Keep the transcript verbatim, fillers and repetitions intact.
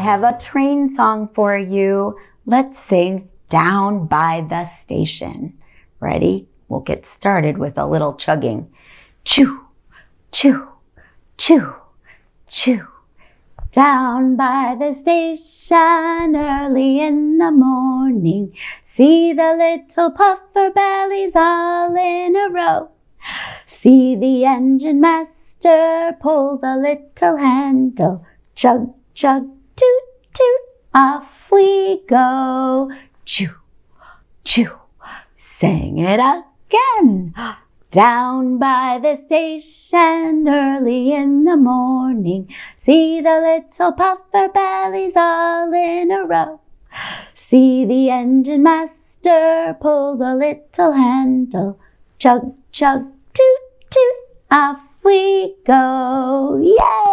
have a train song for you. Let's sing Down by the Station. Ready? We'll get started with a little chugging. Choo, choo, choo, choo. Down by the station early in the morning, see the little puffer bellies all in a row. See the engine master pull the little handle. Chug, chug, toot, toot, off we go. Choo, choo, sing it again. Down by the station early in the morning, see the little puffer bellies all in a row. See the engine master pull the little handle. Chug, chug, toot, toot, off we go. Yay!